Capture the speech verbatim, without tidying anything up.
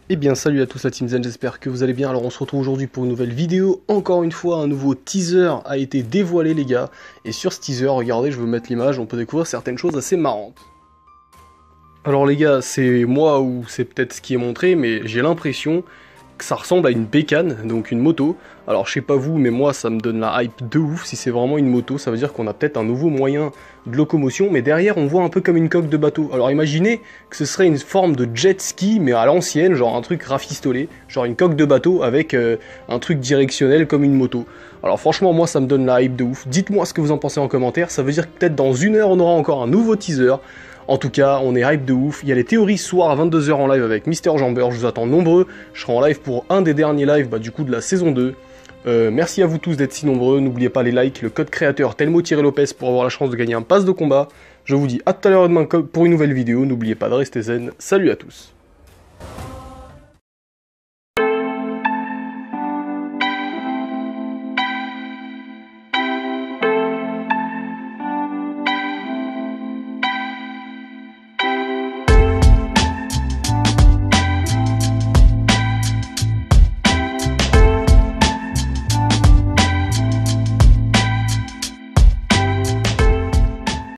Eh bien salut à tous la Team Zen, j'espère que vous allez bien. Alors on se retrouve aujourd'hui pour une nouvelle vidéo. Encore une fois, un nouveau teaser a été dévoilé les gars. Et sur ce teaser, regardez, je vais vous mettre l'image, on peut découvrir certaines choses assez marrantes. Alors les gars, c'est moi ou c'est peut-être ce qui est montré, mais j'ai l'impression que ça ressemble à une bécane, donc une moto. Alors je sais pas vous, mais moi ça me donne la hype de ouf. Si c'est vraiment une moto, ça veut dire qu'on a peut-être un nouveau moyen de locomotion, mais derrière on voit un peu comme une coque de bateau. Alors imaginez que ce serait une forme de jet ski, mais à l'ancienne, genre un truc rafistolé, genre une coque de bateau avec euh, un truc directionnel comme une moto. Alors franchement moi ça me donne la hype de ouf. Dites-moi ce que vous en pensez en commentaire, ça veut dire que peut-être dans une heure on aura encore un nouveau teaser. En tout cas, on est hype de ouf. Il y a les théories ce soir à vingt-deux heures en live avec Mister Jambeur. Je vous attends nombreux. Je serai en live pour un des derniers lives bah, du coup de la saison deux. Euh, merci à vous tous d'être si nombreux. N'oubliez pas les likes, le code créateur Telmo-Lopez pour avoir la chance de gagner un pass de combat. Je vous dis à tout à l'heure demain pour une nouvelle vidéo. N'oubliez pas de rester zen. Salut à tous.